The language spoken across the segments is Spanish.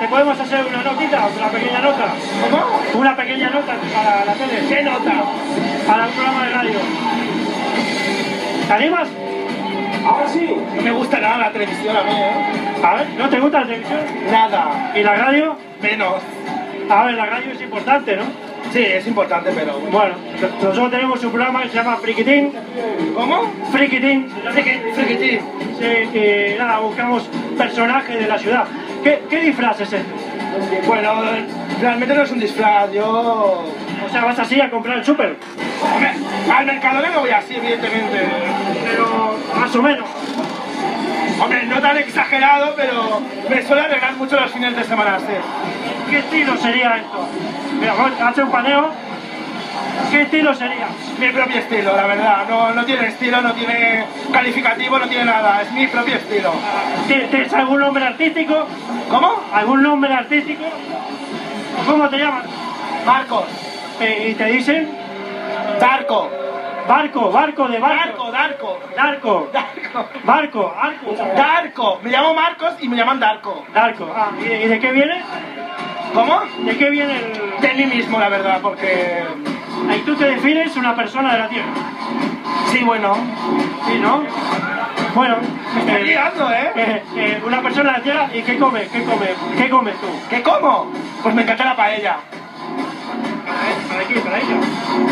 podemos hacer una notita, una pequeña nota. ¿Cómo? Una pequeña nota para la tele. ¿Qué nota? Para un programa de radio. ¿Te animas? Ahora sí. No me gusta nada la televisión a mí, A ver, ¿no te gusta la televisión? Nada. ¿Y la radio? Menos. A ver, la radio es importante, ¿no? Sí, es importante, pero... Bueno, nosotros tenemos un programa que se llama Friquitín. ¿Cómo? Friquitín. Friquitín. Sí, y nada, buscamos personajes de la ciudad. ¿Qué disfraz es este? Bueno, realmente no es un disfraz, yo... O sea, vas así a comprar el súper. Hombre, al mercado no voy así, evidentemente. Pero más o menos. Hombre, no tan exagerado, pero me suele arreglar mucho los fines de semana, sí. ¿Qué estilo sería esto? Mira, hace un paneo. ¿Qué estilo sería? Mi propio estilo, la verdad. No tiene estilo, no tiene calificativo, no tiene nada. Es mi propio estilo. ¿Tienes algún nombre artístico? ¿Cómo? ¿Algún nombre artístico? ¿Cómo te llamas? Marcos. ¿Y te dicen? Darko. Barco de barco. Darko. Arco. Darko. Me llamo Marcos y me llaman Darko. Darko. Ah, ¿y de qué viene? ¿Cómo? ¿De qué viene el...? De mí mismo, la verdad, porque... Ahí tú te defines una persona de la tierra. Sí, bueno. Sí, ¿no? Bueno... Me estoy liando, ¿eh? Una persona de la tierra, ¿y qué comes? ¿Qué comes tú? ¿Qué como? Pues me encanta la paella. ¿Para qué? ¿Para ella?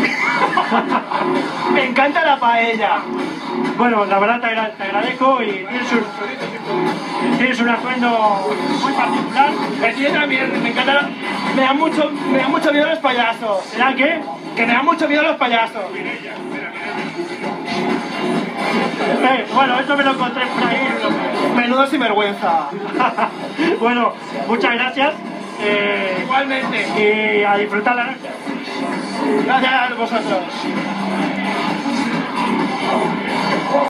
Me encanta la paella. Bueno, la verdad te agradezco y tienes un atuendo muy particular. El tío también, me encanta la... Me da mucho miedo los payasos. ¿Será qué? Que me da mucho miedo los payasos. Bueno, esto me lo encontré por ahí. Menudo sinvergüenza. Bueno, muchas gracias. Igualmente. Y a disfrutar la noche. Gracias a vosotros.